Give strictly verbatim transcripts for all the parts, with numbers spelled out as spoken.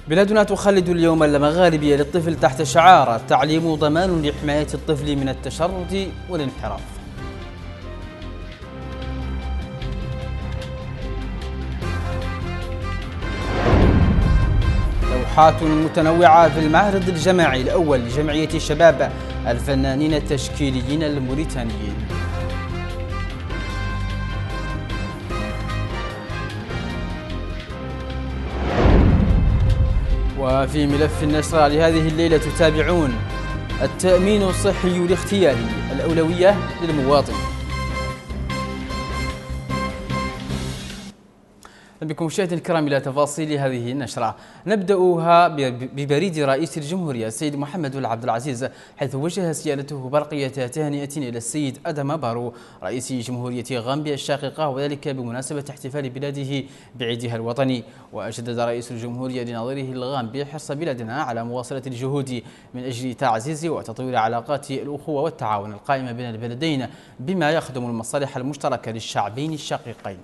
بلادنا تخلد اليوم المغاربي للطفل تحت شعار التعليم ضمان لحماية الطفل من التشرد والانحراف. لوحات متنوعة في المعرض الجماعي الأول لجمعية شباب الفنانين التشكيليين الموريتانيين. وفي ملف النشرة لهذه الليلة تتابعون: التأمين الصحي الاختياري الأولوية للمواطن. بكم مشاهدينا الكرام إلى تفاصيل هذه النشرة. نبدأها ببريد رئيس الجمهورية السيد محمد عبد العزيز، حيث وجه سيادته برقية تهنئة إلى السيد أداما بارو رئيس جمهورية غامبيا الشقيقة، وذلك بمناسبة احتفال بلاده بعيدها الوطني. وشدد رئيس الجمهورية لنظيره الغامبي حرص بلادنا على مواصلة الجهود من أجل تعزيز وتطوير علاقات الأخوة والتعاون القائمة بين البلدين بما يخدم المصالح المشتركة للشعبين الشقيقين.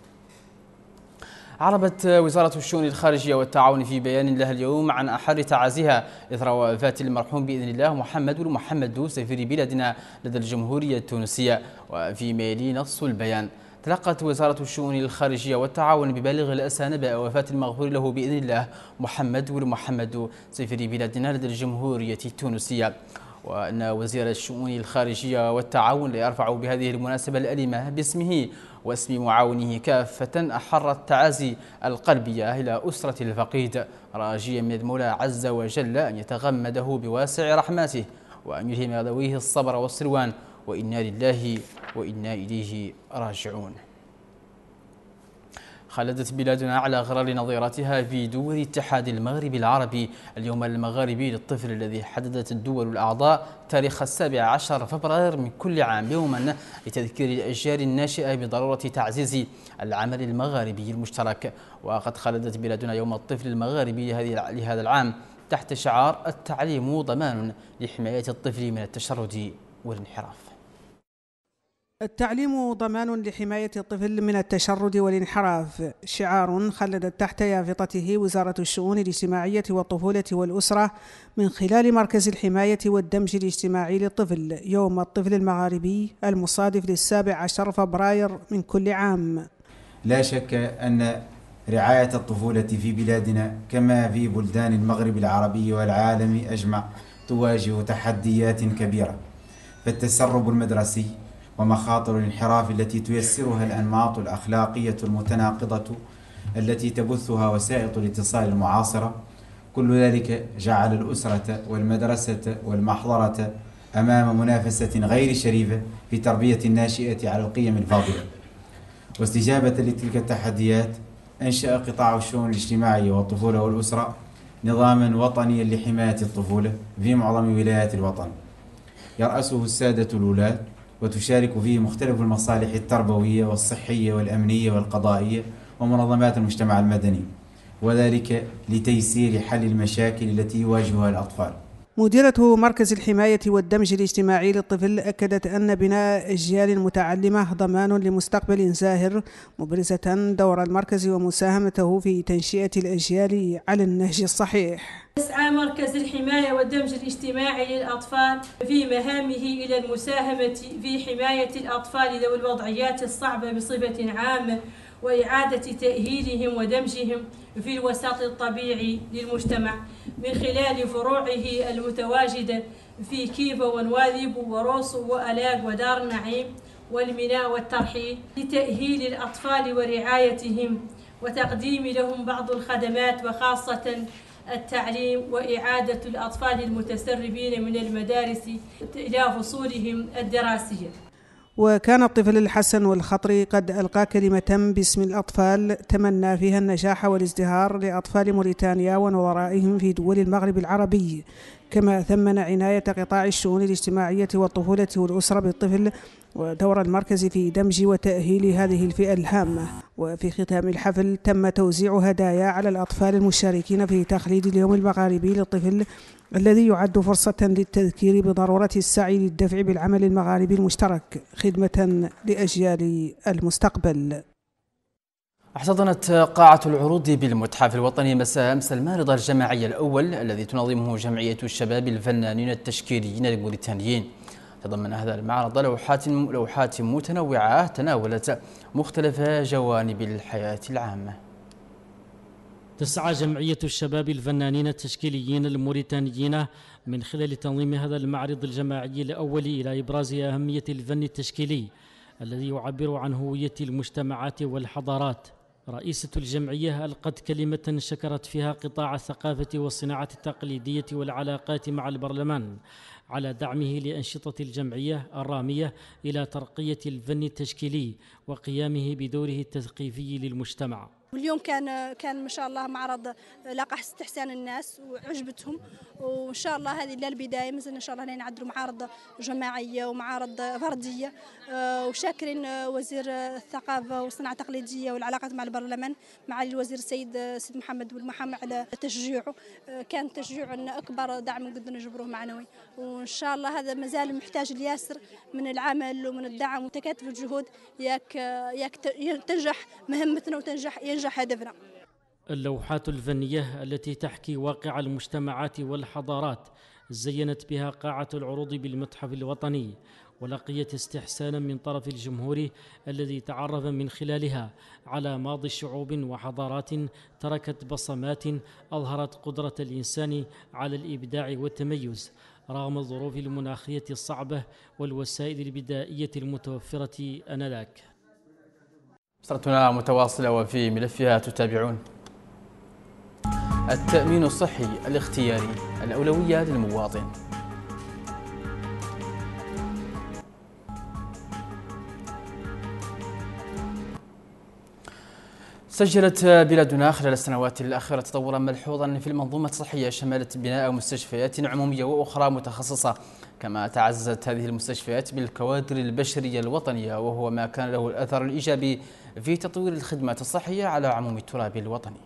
أعربت وزارة الشؤون الخارجية والتعاون في بيان لها اليوم عن أحر تعازيها إثر وفاة المرحوم بإذن الله محمد بن محمد سفير بلادنا لدى الجمهورية التونسية. وفيما يلي نص البيان: تلقت وزارة الشؤون الخارجية والتعاون ببالغ الأسى نبأ وفاة المغفور له بإذن الله محمد بن محمد سفير بلادنا لدى الجمهورية التونسية. وأن وزير الشؤون الخارجية والتعاون يرفع بهذه المناسبة الأليمة باسمه واسم معاونه كافة أحر التعازي القلبية إلى أسرة الفقيد، راجيا من المولى عز وجل أن يتغمده بواسع رحماته وأن يلهم ذويه الصبر والسلوان، وإنا لله وإنا إليه راجعون. خلدت بلادنا على غرار نظيرتها في دول اتحاد المغرب العربي اليوم المغاربي للطفل، الذي حددت الدول الأعضاء تاريخ السابع عشر فبراير من كل عام يوما لتذكير الأجيال الناشئة بضرورة تعزيز العمل المغاربي المشترك. وقد خلدت بلادنا يوم الطفل المغاربي لهذا العام تحت شعار التعليم ضمان لحماية الطفل من التشرد والانحراف. التعليم ضمان لحماية الطفل من التشرد والانحراف، شعار خلدت تحت يافطته وزارة الشؤون الاجتماعية والطفولة والأسرة من خلال مركز الحماية والدمج الاجتماعي للطفل يوم الطفل المغاربي المصادف للسابع عشر فبراير من كل عام. لا شك أن رعاية الطفولة في بلادنا كما في بلدان المغرب العربي والعالم أجمع تواجه تحديات كبيرة، فالتسرب المدرسي ومخاطر الانحراف التي تيسرها الأنماط الأخلاقية المتناقضة التي تبثها وسائل الاتصال المعاصرة، كل ذلك جعل الأسرة والمدرسة والمحضرة أمام منافسة غير شريفة في تربية الناشئة على القيم الفاضلة. واستجابة لتلك التحديات أنشأ قطاع الشؤون الاجتماعية والطفولة والأسرة نظاما وطنيا لحماية الطفولة في معظم ولايات الوطن، يرأسه السادة الولاة، وتشارك فيه مختلف المصالح التربوية والصحية والأمنية والقضائية ومنظمات المجتمع المدني، وذلك لتيسير حل المشاكل التي يواجهها الأطفال. مديرة مركز الحماية والدمج الاجتماعي للطفل أكدت أن بناء أجيال متعلمة ضمان لمستقبل زاهر، مبرزة دور المركز ومساهمته في تنشئة الأجيال على النهج الصحيح. يسعى مركز الحماية والدمج الاجتماعي للأطفال في مهامه إلى المساهمة في حماية الأطفال ذوي الوضعيات الصعبة بصفة عامة، وإعادة تأهيلهم ودمجهم في الوسط الطبيعي للمجتمع من خلال فروعه المتواجدة في كيفا ونواذب وروس وألاق ودار النعيم والميناء والترحيل، لتأهيل الأطفال ورعايتهم وتقديم لهم بعض الخدمات وخاصة التعليم وإعادة الأطفال المتسربين من المدارس إلى فصولهم الدراسية. وكان الطفل الحسن والخطري قد ألقى كلمة باسم الأطفال تمنى فيها النجاح والازدهار لأطفال موريتانيا ونظرائهم في دول المغرب العربي، كما ثمن عناية قطاع الشؤون الاجتماعية والطفولة والأسرة بالطفل ودور المركز في دمج وتأهيل هذه الفئة الهامة. وفي ختام الحفل تم توزيع هدايا على الأطفال المشاركين في تخليد اليوم المغاربي للطفل، الذي يعد فرصة للتذكير بضرورة السعي للدفع بالعمل المغاربي المشترك خدمة لأجيال المستقبل. احتضنت قاعة العروض بالمتحف الوطني مساء أمس المعرض الجماعي الأول الذي تنظمه جمعية الشباب الفنانين التشكيليين الموريتانيين. تضمن هذا المعرض لوحات لوحات متنوعة تناولت مختلف جوانب الحياة العامة. تسعى جمعية الشباب الفنانين التشكيليين الموريتانيين من خلال تنظيم هذا المعرض الجماعي الأول إلى إبراز أهمية الفن التشكيلي الذي يعبر عن هوية المجتمعات والحضارات. رئيسة الجمعية ألقت كلمة شكرت فيها قطاع الثقافة والصناعة التقليدية والعلاقات مع البرلمان على دعمه لأنشطة الجمعية الرامية إلى ترقية الفن التشكيلي وقيامه بدوره التثقيفي للمجتمع. واليوم كان كان ما شاء الله معرض لاقى استحسان الناس وعجبتهم، وان شاء الله هذه لا البدايه، مازلنا ان شاء الله نعدلوا معارض جماعيه ومعارض فرديه. وشاكرين وزير الثقافه والصناعه التقليديه والعلاقات مع البرلمان معالي الوزير السيد سيد محمد بن على تشجيعه. كان تشجيعنا اكبر دعم قدرنا نجبروه معنوي، وان شاء الله هذا مازال محتاج الياسر من العمل ومن الدعم وتكاتف الجهود ياك ياك تنجح مهمتنا وتنجح ينجح هدفنا. اللوحات الفنية التي تحكي واقع المجتمعات والحضارات زينت بها قاعة العروض بالمتحف الوطني، ولقيت استحسانا من طرف الجمهور الذي تعرف من خلالها على ماضي شعوب وحضارات تركت بصمات أظهرت قدرة الإنسان على الإبداع والتميز رغم الظروف المناخية الصعبة والوسائل البدائية المتوفرة آنذاك. مسيرتنا متواصلة وفي ملفها تتابعون: التأمين الصحي الاختياري الأولوية للمواطن. سجلت بلادنا خلال السنوات الأخيرة تطورا ملحوظا في المنظومة الصحية شملت بناء مستشفيات عمومية وأخرى متخصصة، كما تعززت هذه المستشفيات بالكوادر البشرية الوطنية، وهو ما كان له الأثر الإيجابي في تطوير الخدمات الصحية على عموم التراب الوطني.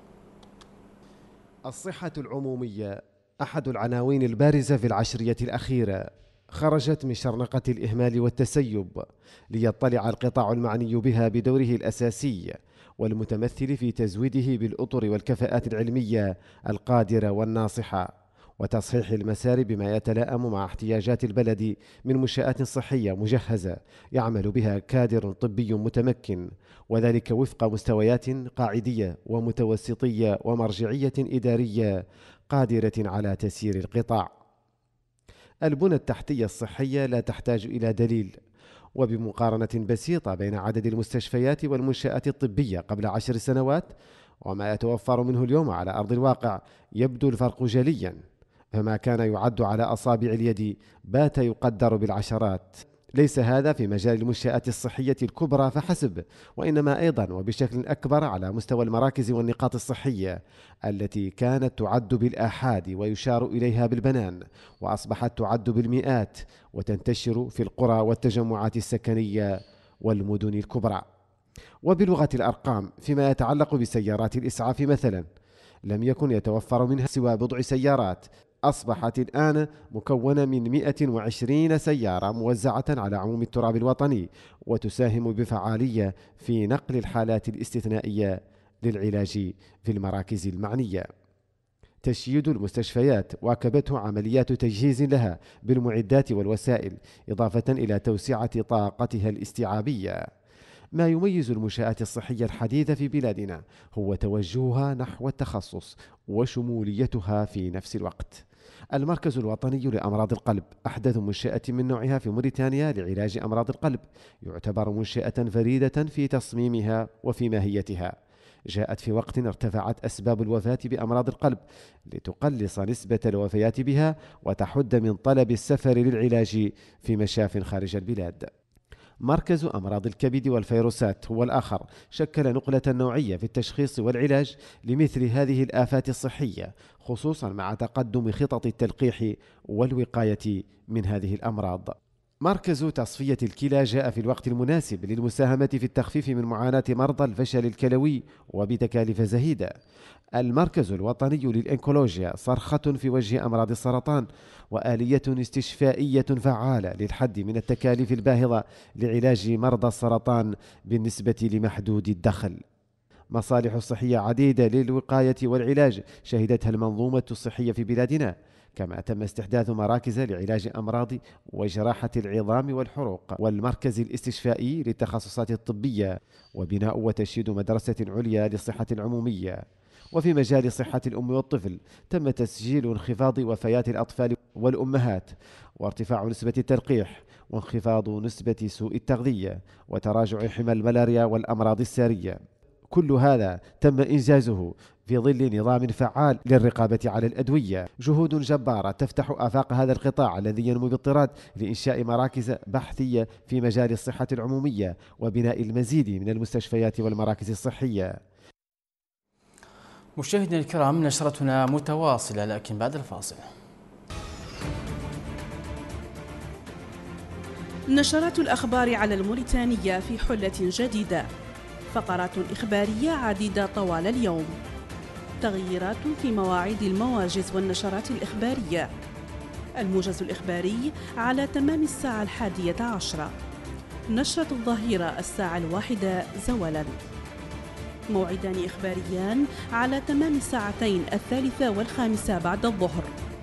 الصحة العمومية أحد العناوين البارزة في العشرية الأخيرة، خرجت من شرنقة الإهمال والتسيب ليطلع القطاع المعني بها بدوره الأساسي والمتمثل في تزويده بالأطر والكفاءات العلمية القادرة والناصحة، وتصحيح المسار بما يتلائم مع احتياجات البلد من منشآت صحية مجهزة يعمل بها كادر طبي متمكن، وذلك وفق مستويات قاعدية ومتوسطية ومرجعية إدارية قادرة على تسيير القطاع. البنى التحتية الصحية لا تحتاج إلى دليل، وبمقارنة بسيطة بين عدد المستشفيات والمنشآت الطبية قبل عشر سنوات وما يتوفر منه اليوم على أرض الواقع يبدو الفرق جليا، فما كان يعد على أصابع اليد بات يقدر بالعشرات. ليس هذا في مجال المنشآت الصحية الكبرى فحسب، وإنما أيضا وبشكل أكبر على مستوى المراكز والنقاط الصحية التي كانت تعد بالآحاد ويشار إليها بالبنان، وأصبحت تعد بالمئات وتنتشر في القرى والتجمعات السكنية والمدن الكبرى. وبلغة الأرقام فيما يتعلق بسيارات الإسعاف مثلا، لم يكن يتوفر منها سوى بضع سيارات، أصبحت الآن مكونة من مئة وعشرين سيارة موزعة على عموم التراب الوطني، وتساهم بفعالية في نقل الحالات الاستثنائية للعلاج في المراكز المعنية. تشييد المستشفيات واكبته عمليات تجهيز لها بالمعدات والوسائل، إضافة إلى توسعة طاقتها الاستيعابية. ما يميز المنشآت الصحية الحديثة في بلادنا هو توجهها نحو التخصص وشموليتها في نفس الوقت. المركز الوطني لأمراض القلب أحدث منشأة من نوعها في موريتانيا لعلاج أمراض القلب، يعتبر منشأة فريدة في تصميمها وفي ماهيتها. جاءت في وقت ارتفعت أسباب الوفاة بأمراض القلب لتقلص نسبة الوفيات بها وتحد من طلب السفر للعلاج في مشاف خارج البلاد. مركز أمراض الكبد والفيروسات هو الآخر، شكل نقلة نوعية في التشخيص والعلاج لمثل هذه الآفات الصحية، خصوصا مع تقدم خطط التلقيح والوقاية من هذه الأمراض. مركز تصفية الكلى جاء في الوقت المناسب للمساهمة في التخفيف من معاناة مرضى الفشل الكلوي وبتكاليف زهيدة. المركز الوطني للإنكولوجيا صرخة في وجه أمراض السرطان، وآلية استشفائية فعالة للحد من التكاليف الباهظة لعلاج مرضى السرطان بالنسبة لمحدود الدخل. مصالح صحية عديدة للوقاية والعلاج شهدتها المنظومة الصحية في بلادنا، كما تم استحداث مراكز لعلاج أمراض وجراحة العظام والحروق، والمركز الاستشفائي للتخصصات الطبية، وبناء وتشييد مدرسة عليا للصحة العمومية. وفي مجال صحة الأم والطفل تم تسجيل انخفاض وفيات الأطفال والأمهات، وارتفاع نسبة التلقيح، وانخفاض نسبة سوء التغذية، وتراجع حمى الملاريا والأمراض السارية. كل هذا تم إنجازه في ظل نظام فعال للرقابة على الأدوية. جهود جبارة تفتح آفاق هذا القطاع الذي ينمو باضطراد لإنشاء مراكز بحثية في مجال الصحة العمومية وبناء المزيد من المستشفيات والمراكز الصحية. مشاهدينا الكرام، نشرتنا متواصلة لكن بعد الفاصل. نشرات الأخبار على الموريتانية في حلة جديدة، فقرات إخبارية عديدة طوال اليوم، تغييرات في مواعيد المواجز والنشرات الإخبارية. الموجز الإخباري على تمام الساعة الحادية عشرة، نشرة الظهيرة الساعة الواحدة زولا، موعدان إخباريان على تمام الساعتين الثالثة والخامسة بعد الظهر.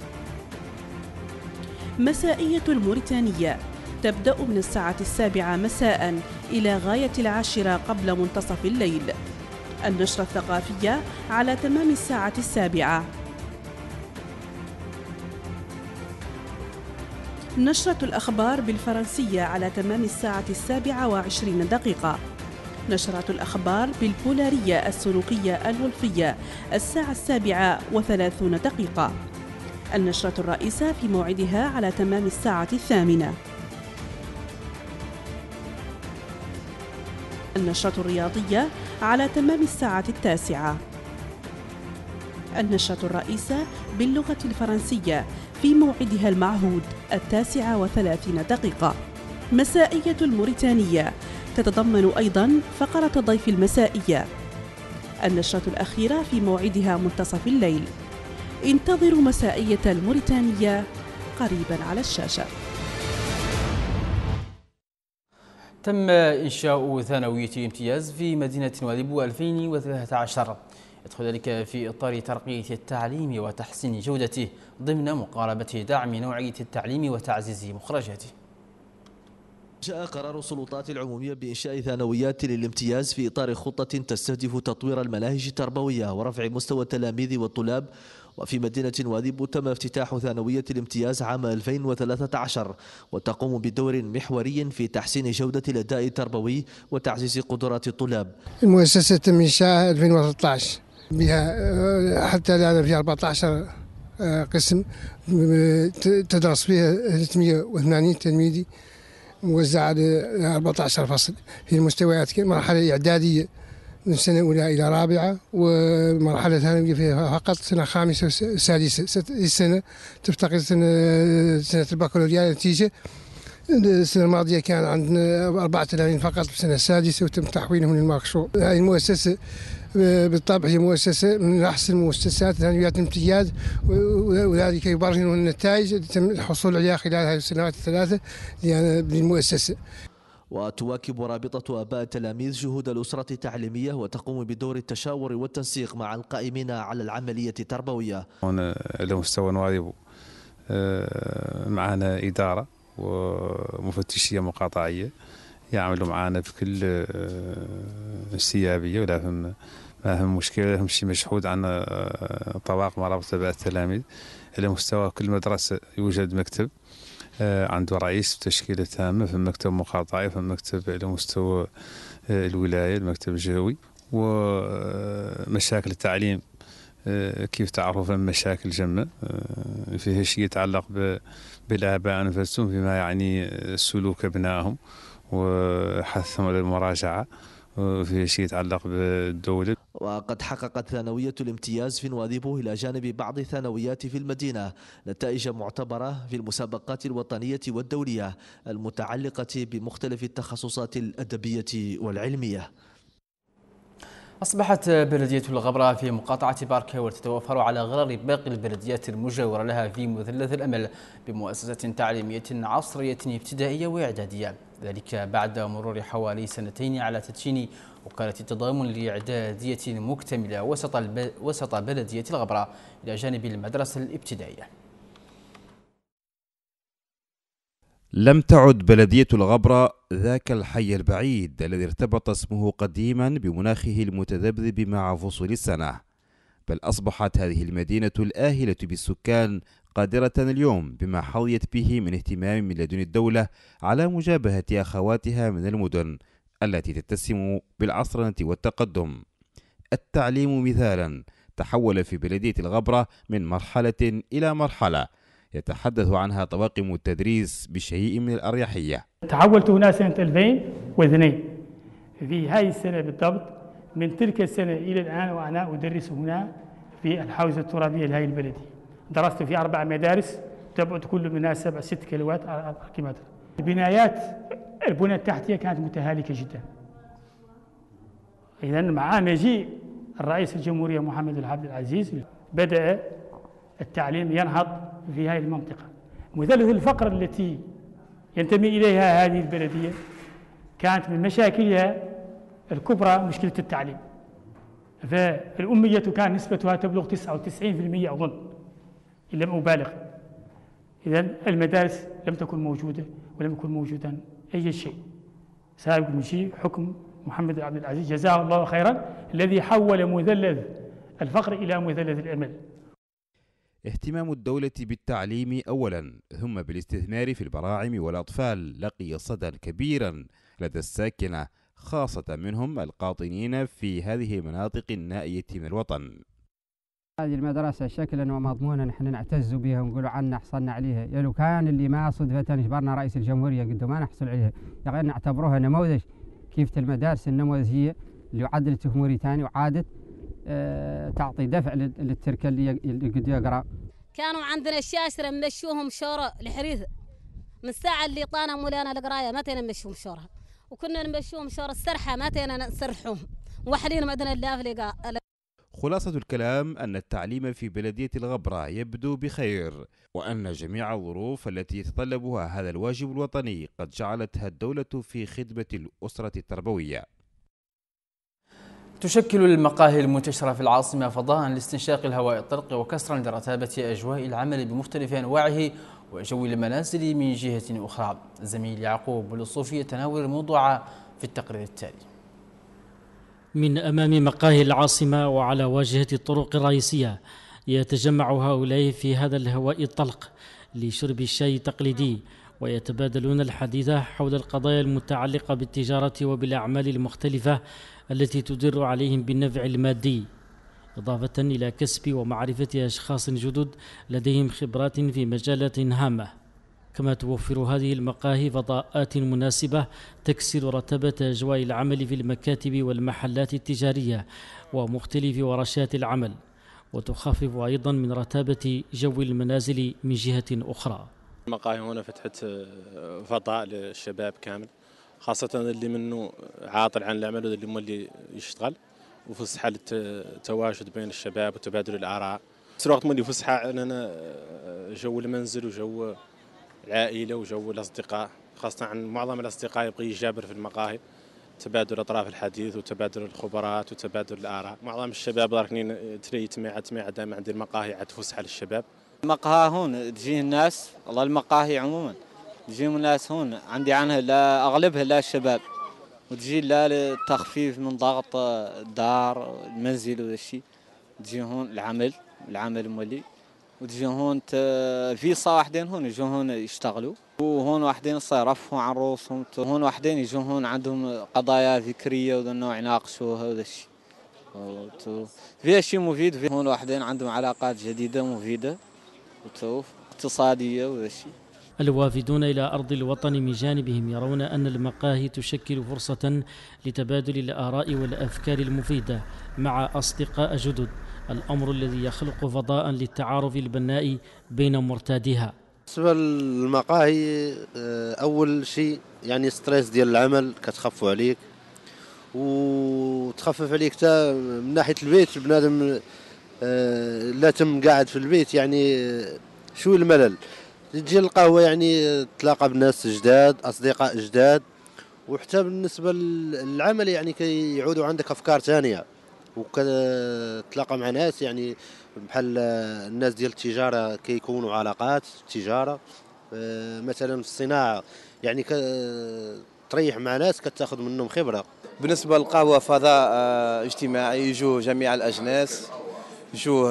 مسائية الموريتانية تبدأ من الساعة السابعة مساء إلى غاية العاشرة قبل منتصف الليل. النشرة الثقافية على تمام الساعة السابعة. نشرة الأخبار بالفرنسية على تمام الساعة السابعة وعشرين دقيقة. نشرات الأخبار بالبولارية السلوكية الولفية الساعة السابعة وثلاثون دقيقة. النشرة الرئيسة في موعدها على تمام الساعة الثامنة. النشرة الرياضية على تمام الساعة التاسعة. النشرة الرئيسة باللغة الفرنسية في موعدها المعهود التاسعة وثلاثين دقيقة. مسائية الموريتانية تتضمن أيضاً فقرة ضيف المسائية. النشرة الأخيرة في موعدها منتصف الليل. انتظروا مسائية الموريتانية قريباً على الشاشة. تم إنشاء ثانوية الامتياز في مدينة نواديبو ألفين وثلاثة عشر، يدخل ذلك في إطار ترقية التعليم وتحسين جودته ضمن مقاربة دعم نوعية التعليم وتعزيز مخرجاته. جاء قرار السلطات العمومية بإنشاء ثانويات للامتياز في إطار خطة تستهدف تطوير المناهج التربوية ورفع مستوى التلاميذ والطلاب. وفي مدينة نواديبو تم افتتاح ثانوية الامتياز عام ألفين وثلاثة عشر، وتقوم بدور محوري في تحسين جودة الأداء التربوي وتعزيز قدرات الطلاب. المؤسسة تم إنشائها ألفين وثلاثة عشر، بها حتى الآن في أربعة عشر قسم تدرس فيها ثلاثمئة وثمانين تلميذ موزع على أربعة عشر فصل في المستويات، مرحلة إعدادية من سنة أولى إلى رابعة، ومرحلة ثانوية فيها فقط سنة خامسة وسادسة. السنة تفتقد سنة سنة البكالوريا. نتيجة السنة الماضية كان عندنا أربعة آلاف فقط في السنة السادسة وتم تحويلهم للمقشور. هذه المؤسسة بالطبع هي مؤسسة من أحسن المؤسسات ثانويات الامتياز، وذلك يبرهن النتائج تم الحصول عليها خلال هذه السنوات الثلاثة للمؤسسة. وتواكب رابطة آباء التلاميذ جهود الأسرة التعليمية وتقوم بدور التشاور والتنسيق مع القائمين على العملية التربوية. هنا على مستوى نواديبو معنا إدارة ومفتشية مقاطعية يعملوا معنا بكل استيابية، ولا فهم ما هم مشكلة، هم شيء مشهود عن طواقم رابطة آباء التلاميذ. على مستوى كل مدرسة يوجد مكتب عنده رئيس بتشكيلة تامة، في مكتب مقاطعي، في مكتب على مستوى الولاية، المكتب الجهوي. ومشاكل التعليم كيف تعرفوا مشاكل جمة فيها شيء يتعلق بالآباء أنفسهم فيما يعني سلوك أبنائهم وحثهم على المراجعة، وفي شيء يتعلق بالدولة. وقد حققت ثانوية الامتياز في نواديبو إلى جانب بعض الثانويات في المدينة نتائج معتبرة في المسابقات الوطنية والدولية المتعلقة بمختلف التخصصات الأدبية والعلمية. أصبحت بلدية الغبرة في مقاطعة باركاور تتوفر على غرار باقي البلديات المجاورة لها في مثلث الأمل بمؤسسة تعليمية عصرية ابتدائية وإعدادية، ذلك بعد مرور حوالي سنتين على تدشين وكالة التضامن لإعدادية مكتملة وسط وسط بلدية الغبرة إلى جانب المدرسة الابتدائية. لم تعد بلدية الغبرة ذاك الحي البعيد الذي ارتبط اسمه قديما بمناخه المتذبذب مع فصول السنة، بل أصبحت هذه المدينة الآهلة بالسكان قادرة اليوم بما حظيت به من اهتمام من لدن الدولة على مجابهة أخواتها من المدن التي تتسم بالعصرنة والتقدم. التعليم مثالا تحول في بلدية الغبرة من مرحلة إلى مرحلة يتحدث عنها طواقم التدريس بشيء من الأريحية. تحولت هنا سنة ألفين واثنين، في هذه السنة بالضبط. من تلك السنة إلى الآن وأنا أدرس هنا في الحوزة الترابية لهذه البلدية. درست في أربع مدارس تبعد كل منها سبع ست كيلوات على أربع كيلومتر. البنايات البنى التحتية كانت متهالكة جدا. إذا مع مجيء الرئيس الجمهورية محمد عبد العزيز بدأ التعليم ينهض في هذه المنطقة. مثلث الفقر التي ينتمي إليها هذه البلدية كانت من مشاكلها الكبرى مشكلة التعليم. فالأمية كان نسبتها تبلغ تسعة وتسعين بالمئة أظن إن لم أبالغ. إذن المدارس لم تكن موجودة ولم يكن موجودا أي شيء. سابق مجيء حكم محمد عبد العزيز جزاه الله خيرا الذي حول مثلث الفقر إلى مثلث الأمل. اهتمام الدولة بالتعليم أولا ثم بالاستثمار في البراعم والأطفال لقي صدى كبيرا لدى الساكنة، خاصة منهم القاطنين في هذه المناطق النائية من الوطن. هذه المدرسة شكلا ومضمونا نحن نعتز بها ونقول عنا حصلنا عليها، يا لو كان اللي ما صدفة اجبرنا رئيس الجمهورية قد ما نحصل عليها، يعني نعتبروها نموذج كيف المدارس النموذجية اللي عدلت في موريتانيا وعادت أه تعطي دفع للتركة اللي قد يقرأ. كانوا عندنا الشاشرة نمشوهم شورة الحريث من الساعة اللي طانا مولانا القراية ما تينا نمشوهم شورها، وكنا نمشوهم شور السرحة ما تينا نسرحوهم وحلين مدنا اللافلقة. خلاصة الكلام أن التعليم في بلدية الغبرة يبدو بخير، وأن جميع الظروف التي يتطلبها هذا الواجب الوطني قد جعلتها الدولة في خدمة الأسرة التربوية. تشكل المقاهي المنتشرة في العاصمة فضاء لاستنشاق الهواء الطلق وكسرا لرتابة أجواء العمل بمختلف أنواعه وجو المنازل من جهة أخرى. زميل يعقوب الصوفي يتناول الموضوع في التقرير التالي. من أمام مقاهي العاصمة وعلى واجهة الطرق الرئيسية يتجمع هؤلاء في هذا الهواء الطلق لشرب الشاي التقليدي ويتبادلون الحديث حول القضايا المتعلقة بالتجارة وبالأعمال المختلفة التي تدر عليهم بالنفع المادي، إضافة إلى كسب ومعرفة أشخاص جدد لديهم خبرات في مجالات هامة. كما توفر هذه المقاهي فضاءات مناسبة تكسر رتبة أجواء العمل في المكاتب والمحلات التجارية ومختلف ورشات العمل، وتخفف أيضا من رتابة جو المنازل من جهة أخرى. المقاهي هنا فتحت فضاء للشباب كامل، خاصة اللي منه عاطل عن العمل واللي مولي يشتغل، وفسحة للتواجد بين الشباب وتبادل الآراء. في الوقت مولي فسحة لنا جو المنزل وجو العائلة وجو الأصدقاء، خاصة عن معظم الأصدقاء يبغي يجابر في المقاهي، تبادل أطراف الحديث وتبادل الخبرات وتبادل الآراء. معظم الشباب راكنين تري تميعة تميعة دائما عند المقاهي عاد فسحة للشباب. المقهى هون تجيه الناس، والله المقاهي عموما تجيهم الناس هون عندي عنها لا أغلبها لا الشباب، وتجي لا للتخفيف من ضغط الدار المنزل وذا الشيء، تجي هون العمل العمل مولي، وتجي هون في صا واحدين هون يجوا هون يشتغلوا، وهون واحدين يرفهوا عن رؤوسهم، هون واحدين يجوا هون عندهم قضايا فكريه وذا النوع يناقشوها وذا الشيء. فيها شيء مفيد، في هون واحدين عندهم علاقات جديده مفيده اقتصاديه وذا الشيء. الوافدون إلى أرض الوطن من جانبهم يرون أن المقاهي تشكل فرصة لتبادل الآراء والأفكار المفيدة مع أصدقاء جدد، الأمر الذي يخلق فضاء للتعارف البناء بين مرتادها. بالنسبة للمقاهي أول شيء يعني ستريس ديال العمل كتخفوا عليك وتخفف عليك حتى من ناحية البيت، بنادم لا تم قاعد في البيت يعني شوي الملل، تجي القهوة يعني تلاقى بناس جداد أصدقاء جداد وحتى بالنسبة للعمل يعني كيعودوا عندك أفكار ثانية، وكتلاقى مع ناس يعني بحال الناس ديال التجارة كيكونوا علاقات تجارة، مثلا في الصناعة يعني كتريح مع ناس كتاخذ منهم خبرة. بالنسبة للقهوة فضاء اجتماعي، يجوه جميع الأجناس، يجوه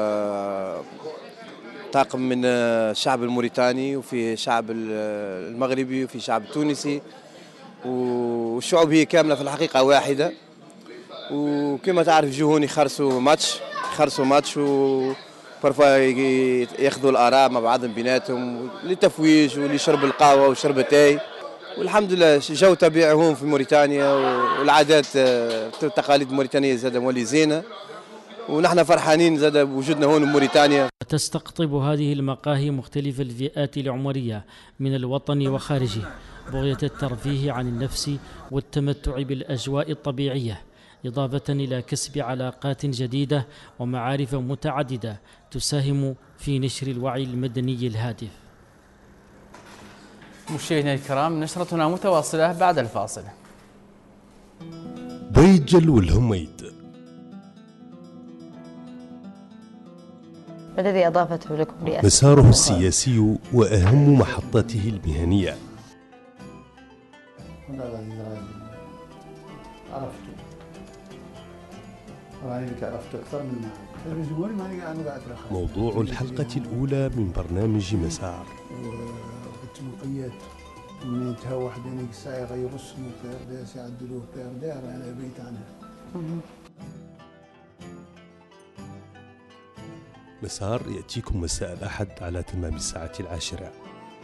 طاقم من الشعب الموريتاني وفيه شعب المغربي وفيه شعب التونسي، والشعوب هي كاملة في الحقيقة واحدة. وكما تعرف يجوهون يخرسوا ماتش يخرسوا ماتش وبرفا ياخذوا الآراء مع بعضهم بيناتهم للتفويج ولشرب القهوة وشرب التاي. والحمد لله جو طبيعي في موريتانيا، والعادات والتقاليد الموريتانية زادة مولي زينة، ونحن فرحانين زاد بوجودنا هون بموريتانيا. تستقطب هذه المقاهي مختلف الفئات العمرية من الوطن وخارجه بغية الترفيه عن النفس والتمتع بالأجواء الطبيعية، إضافة إلى كسب علاقات جديدة ومعارف متعددة تساهم في نشر الوعي المدني الهادف. مشاهدينا الكرام، نشرتنا متواصلة بعد الفاصل. بيجل والهميد ما الذي أضافته لكم رئاسة؟ مساره السياسي وأهم محطته المهنية. عرفته رأيك عرفت أكثر من موضوع الحلقة الأولى من برنامج مسار. والتنقيات من انتهى واحد يعني الساعة يغيروا السمو بيرداس يعدلوه بيرداس أنا بيت عنها. مسار يأتيكم مساء الأحد على تمام الساعة العاشرة.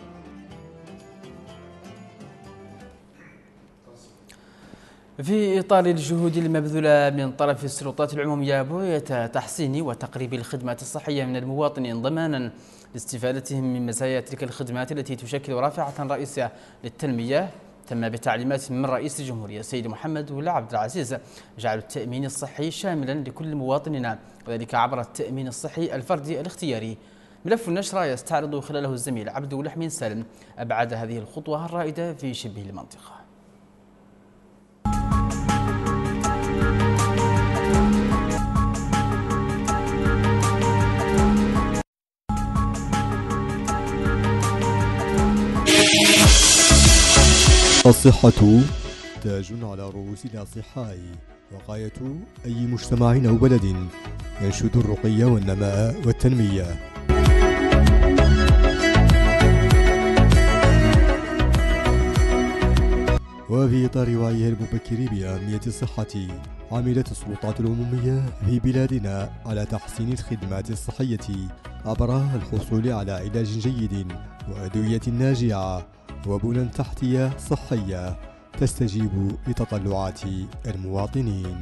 في إطار الجهود المبذولة من طرف السلطات العمومية بغية تحسين وتقريب الخدمات الصحية من المواطنين ضمانا لاستفادتهم من مزايا تلك الخدمات التي تشكل رافعة رئيسية للتنمية، تم بتعليمات من رئيس الجمهورية السيد محمد ولي عبد العزيز جعل التأمين الصحي شاملا لكل مواطننا، وذلك عبر التأمين الصحي الفردي الاختياري. ملف النشرة يستعرض خلاله الزميل عبد ولحمين سالم أبعاد هذه الخطوة الرائدة في شبه المنطقة. الصحة تاج على رؤوس الأصحاء، وقاية أي مجتمع أو بلد ينشد الرقي والنماء والتنمية. وفي إطار وعيها المبكر بأهمية الصحة، عملت السلطات العمومية في بلادنا على تحسين الخدمات الصحية عبر الحصول على علاج جيد وأدوية ناجعة وبنى تحتية صحية تستجيب لتطلعات المواطنين.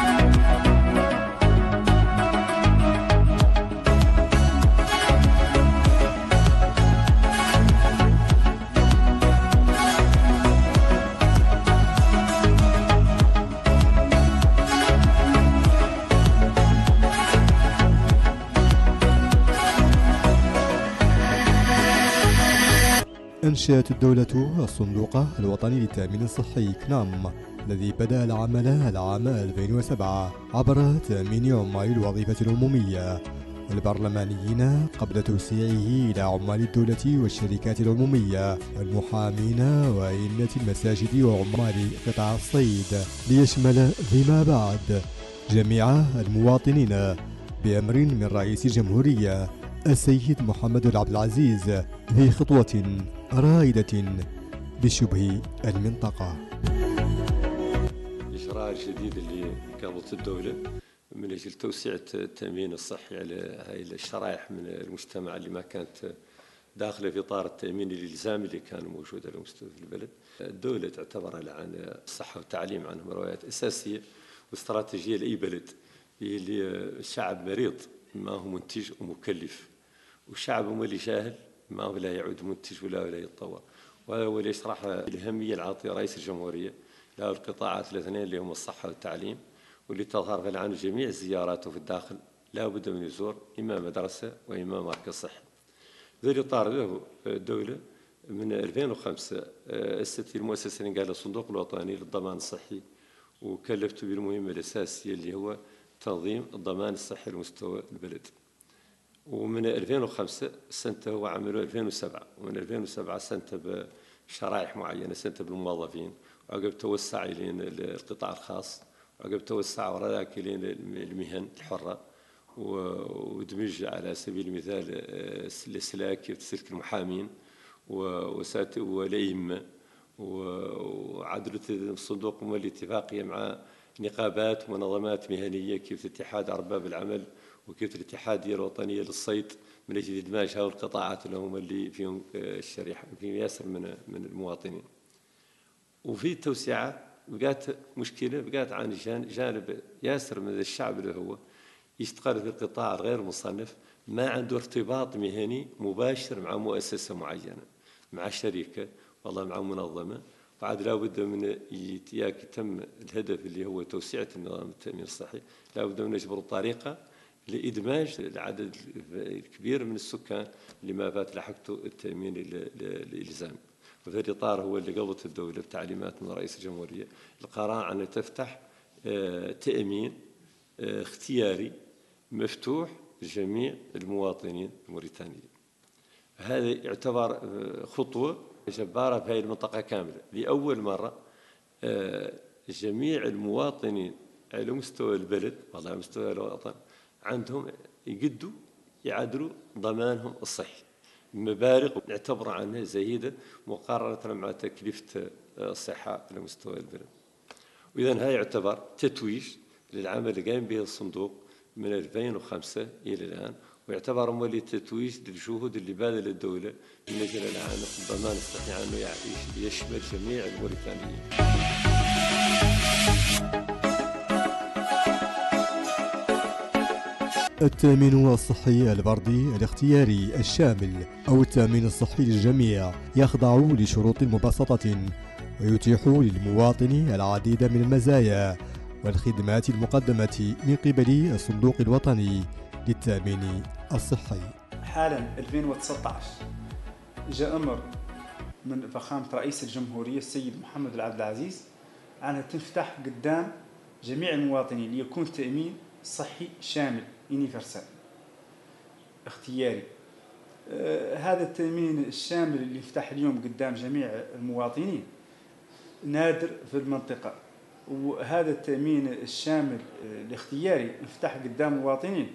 أنشأت الدولة الصندوق الوطني للتأمين الصحي كنام، الذي بدأ العمل العام ألفين وسبعة عبر تأمين عمال الوظيفة العمومية والبرلمانيين قبل توسيعه إلى عمال الدولة والشركات العمومية والمحامين وأئمة المساجد وعمال قطاع الصيد، ليشمل فيما بعد جميع المواطنين بأمر من رئيس الجمهورية السيد محمد عبد العزيز في خطوة رائدة بشبه المنطقة. الإجراء الجديد اللي قامت الدولة من أجل توسيع التأمين الصحي على هاي الشرائح من المجتمع اللي ما كانت داخلة في إطار التأمين الإلزامي اللي كان موجود على مستوى البلد. الدولة تعتبر عن الصحة والتعليم عنهم روايات أساسية واستراتيجية لأي بلد، اللي الشعب مريض ما هو منتج ومكلف، والشعب هو اللي جاهل ما هو لا يعود منتج ولا ولا يتطور. وهذا هو اللي يشرح الأهمية اللي عطيه رئيس الجمهورية له القطاعات الاثنين اللي هم الصحة والتعليم، واللي تظهر عنه جميع زياراته في الداخل لا بد من يزور إما مدرسة وإما مركز صحي. ذي الإطار له الدولة من ألفين وخمسة أسست المؤسسة اللي قال الصندوق الوطني للضمان الصحي، وكلفته بالمهمة الأساسية اللي هو تنظيم الضمان الصحي لمستوى البلد. ومن ألفين وخمسة سنته هو عمله ألفين وسبعة، ومن ألفين وسبعة سنته بشرائح معينة، سنته بالموظفين، وعقب توسع إلى القطاع الخاص، وعقب توسع وراء ذلك إلى المهن الحرة، ودمج على سبيل المثال السلاك كيف سلك المحامين والأئمة، وعدلت الصندوق الاتفاقية مع نقابات ومنظمات مهنية كيف اتحاد أرباب العمل وكيف الاتحادية الوطنية للصيد من أجل إدماج هؤلاء القطاعات اللي هم اللي فيهم الشريحة في ياسر من من المواطنين. وفي التوسعة بقات مشكلة، بقات عن جانب ياسر من الشعب اللي هو يشتغل في القطاع الغير مصنف، ما عنده ارتباط مهني مباشر مع مؤسسة معينة، مع شركة والله مع منظمة، بعد لا بد من يتم الهدف اللي هو توسعة النظام التأمين الصحي، لا بد من نجبر طريقة لإدماج العدد الكبير من السكان لما فات لحقته التأمين الإلزامي. وفي الإطار هو اللي قضت الدولة بتعليمات من رئيس الجمهورية القرار أن تفتح تأمين اختياري مفتوح لجميع المواطنين الموريتانيين. هذا يعتبر خطوة جبارة في هذه المنطقة كاملة. لأول مرة جميع المواطنين على مستوى البلد والله على مستوى الوطن عندهم يقدوا يعدلوا ضمانهم الصحي، مبالغ نعتبر عنها زهيدة مقارنة مع تكلفة الصحة على مستوى البلد. وإذا هذا يعتبر تتويج للعمل اللي قام به الصندوق من ألفين وخمسة إلى الآن، ويعتبر مولي تتويج للجهود اللي باذل الدولة من أجل العام الضمان الصحي عنه يشمل جميع الموريتانيين. التأمين الصحي الفردي الاختياري الشامل أو التأمين الصحي للجميع يخضع لشروط مبسطة ويتيح للمواطن العديد من المزايا والخدمات المقدمة من قبل الصندوق الوطني للتأمين الصحي. حالا ألفين وتسعة عشر جاء أمر من فخامة رئيس الجمهورية السيد محمد العبد العزيز أنها تنفتح قدام جميع المواطنين ليكون تأمين صحي شامل يونيفرسال اختياري. آه هذا التأمين الشامل اللي يفتح اليوم قدام جميع المواطنين نادر في المنطقة، وهذا التأمين الشامل الاختياري يفتح قدام المواطنين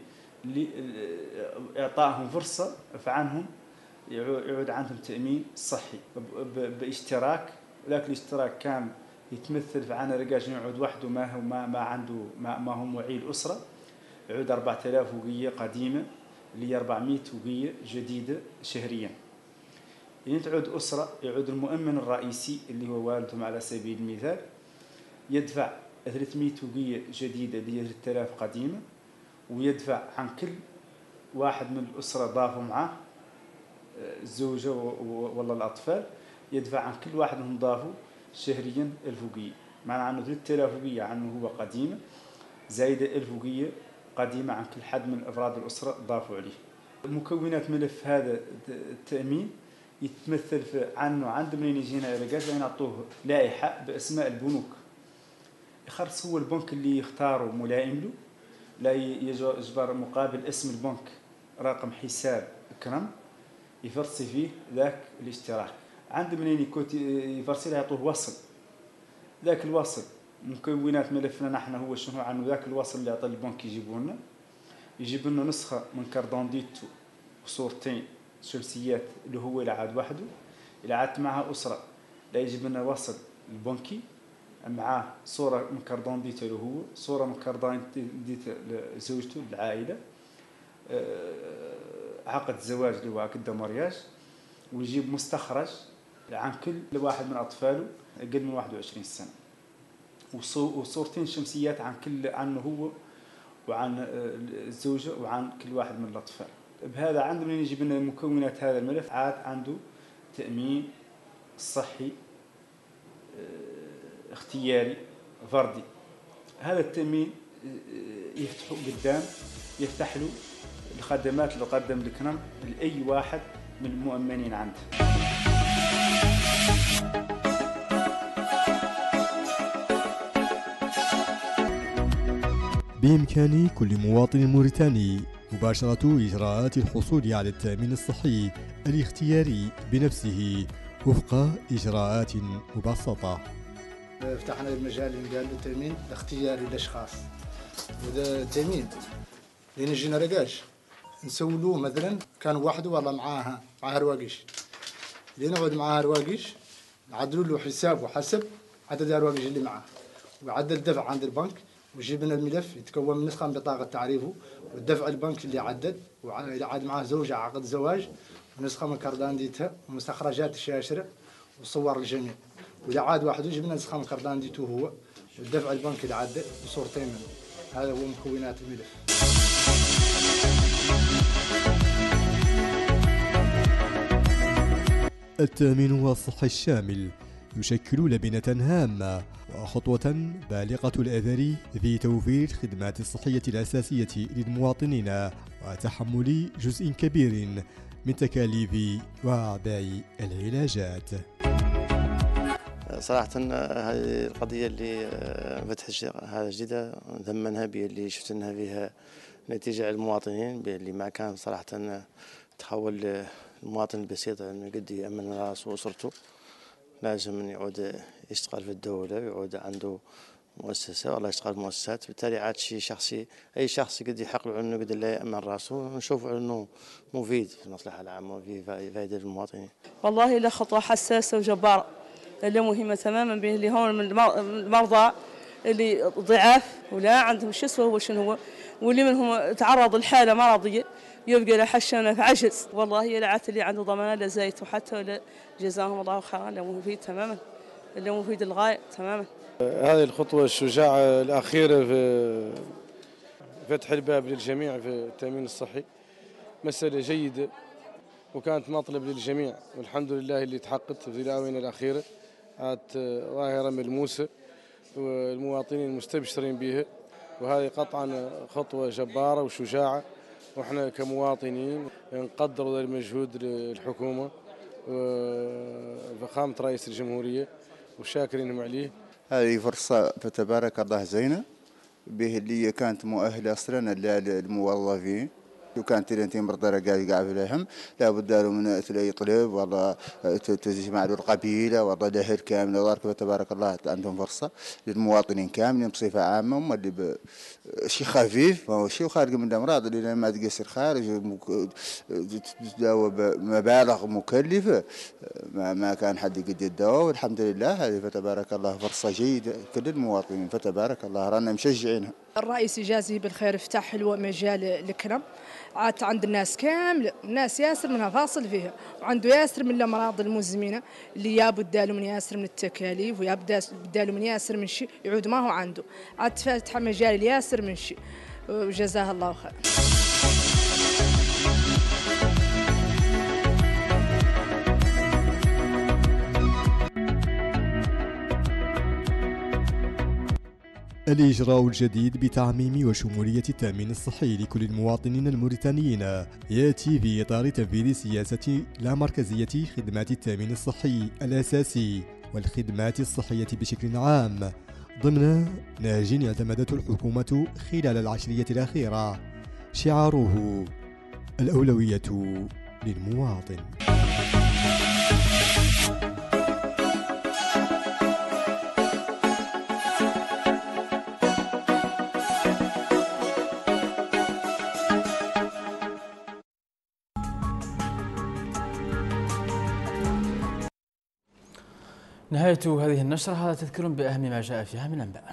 لإعطائهم فرصة فعنهم يعود عندهم تأمين صحي باشتراك، ولكن الاشتراك كان يتمثل في عنا رجاج يعود وحده ما هو ما, ما عنده ما, ما هو معيل أسرة، يعود أربعة آلاف وقية قديمة اللي أربعمائة وقية جديدة شهريا. يعني تعود أسرة يعود المؤمن الرئيسي اللي هو والدهم على سبيل المثال يدفع ثلاثمائة وقية جديدة اللي هي ثلاثة آلاف قديمة، ويدفع عن كل واحد من الأسرة ضافوا معه الزوجة ولا الأطفال، يدفع عن كل واحد منهم ضافوا شهريا ألف وقية، معنى أنه ثلاثة آلاف وقية عنه هو قديمة زايدة ألف وقية قديمة عن كل حد من أفراد الأسرة ضافوا عليه. مكونات ملف هذا التأمين يتمثل في عنه عند منين يجينا إرجاز يعطوه لائحة بأسماء البنوك، يخلص هو البنك اللي يختاره ملائم له، لا يجبر مقابل اسم البنك رقم حساب كرم يفرسي فيه ذاك الاشتراك. عند منين يكون يفرسي له يعطوه وصل، ذاك الوصل مكونات ملفنا نحن هو شنو عنه ذاك الوصل اللي يعطي البنك يجيبوا لنا، يجيب لنا نسخة من كاردون ديتو وصورتين شمسيات اللي هو لعاد وحده، إذا عادت معها أسرة لا يجيب لنا وصل البنكي معاه صورة من كاردون ديتو اللي هو صورة من كاردون ديتو لزوجته العائلة، عقد زواج اللي هو عقد مارياج، ويجيب مستخرج عن كل واحد من أطفاله أقل من واحد وعشرين سنة، وصورتين شمسيات عن كل عنه هو وعن الزوجة وعن كل واحد من الأطفال. بهذا عنده من يجيب لنا مكونات هذا الملف عاد عنده تأمين صحي اختياري فردي. هذا التأمين يفتحه قدام يفتح له الخدمات اللي قدم لكنا لأي واحد من المؤمنين عنده. بإمكان كل مواطن موريتاني مباشرة إجراءات الحصول على التأمين الصحي الاختياري بنفسه وفق إجراءات مبسطة. فتحنا المجال قال التأمين الاختياري للأشخاص، وهذا التأمين لين يجينا رقاش نسولوه مثلا كان وحده والله معاها معاها رواقيش، لين نقعد معاها رواقيش نعدلوا له حساب وحسب عدد الرواقيش اللي معاه وعدل الدفع عند البنك، ويجيب لنا الملف يتكون من نسخة من بطاقة تعريفه والدفع البنك اللي عدد، وإذا عاد معاه زوجة عقد زواج ونسخة من كردان ديتها ومستخرجات الشاشرة وصور الجميع، وإذا عاد واحد يجيب لنا نسخة من كردان ديته هو والدفع البنك اللي عدد وصورتين منه. هذا هو مكونات الملف. التأمين الصحي الشامل يشكل لبنة هامة وخطوة بالغة الأثر في توفير الخدمات الصحية الأساسية للمواطنين وتحمل جزء كبير من تكاليف وأعباء العلاجات. صراحة هذه القضية اللي فتح هذا جديدة ثمنها باللي شفتناها فيها نتيجة على المواطنين، باللي ما كان صراحة تحول المواطن البسيط انه قد يأمن راسه وأسرته، لازم يعود يشتغل في الدولة ويعود عنده مؤسسة والله يشتغل في مؤسسات، بالتالي عاد شيء شخصي أي شخص قد يحق له أنه قد لا يأمن راسه، نشوف أنه مفيد في المصلحة العامة وفي فائدة للمواطنين. والله له خطوة حساسة وجبارة اللي مهمة تماما به اللي هون من المرضى اللي ضعاف ولا عندهم شو هو شنو هو، واللي منهم تعرض لحالة مرضية يبقى له حشنا في عجز. والله هي لعت اللي عنده ضمان لا زايت وحتى ولا جزاهم الله خيرا، اللي مفيد تماما اللي مفيد للغاية تماما. هذه الخطوة الشجاعة الأخيرة في فتح الباب للجميع في التأمين الصحي مسألة جيدة وكانت مطلب للجميع، والحمد لله اللي تحققت في الآونة الأخيرة كانت ظاهرة ملموسة والمواطنين مستبشرين بها، وهذه قطعا خطوة جبارة وشجاعة، وإحنا كمواطنين نقدر ذا المجهود للحكومة وفخامة رئيس الجمهورية وشاكرينهم عليه. هذه فرصة فتبارك الله زينة به اللي كانت مؤهلة أصلا للموظفين، وكانت لنتي مرضى رجال قاعد لهم لابد له من تلاقي طلب والله تجمع له القبيله والله دهر كامل ضارك فتبارك الله عندهم فرصه للمواطنين كاملين بصفه عامه، هم اللي شيء خفيف ما هو شيء خارج من الامراض اللي لما تقصر خارج تداوى بمبالغ مكلفه ما, ما كان حد يقدر يداوى، والحمد لله هذه فتبارك الله فرصه جيده كل المواطنين فتبارك الله رانا مشجعينها. الرئيس يجازيه بالخير فتح حلوة مجال الكرم، عاد عند الناس كامل الناس ياسر منها فاصل فيها، وعنده ياسر من الأمراض المزمنة اللي يابد دالو من ياسر من التكاليف ويابد دالو من ياسر من شيء يعود ما هو عنده، عاد فاتح مجال ياسر من شيء وجزاه الله خير. الإجراء الجديد بتعميم وشمولية التأمين الصحي لكل المواطنين الموريتانيين يأتي في إطار تنفيذ سياسة لا مركزية خدمات التأمين الصحي الأساسي والخدمات الصحية بشكل عام ضمن نهج اعتمدته الحكومة خلال العشرية الأخيرة، شعاره الأولوية للمواطن. نهاية هذه النشرة هذا تذكر بأهم ما جاء فيها من أنباء.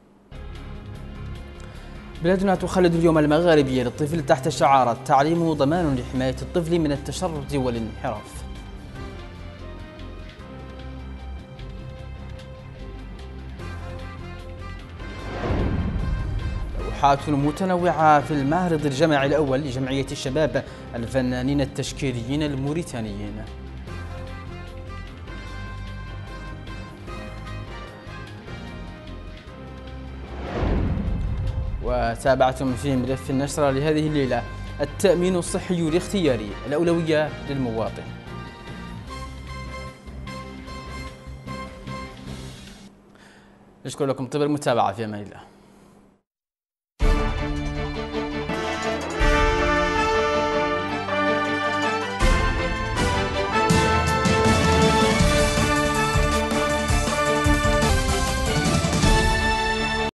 بلادنا تخلد اليوم المغاربي للطفل تحت شعار التعليم ضمان لحماية الطفل من التشرد والانحراف. لوحات متنوعة في المعرض الجماعي الأول لجمعية الشباب الفنانين التشكيليين الموريتانيين. وتابعتم في ملف النشرة لهذه الليلة التأمين الصحي الاختياري الأولوية للمواطن. نشكر لكم طيب المتابعة، في أمان الله.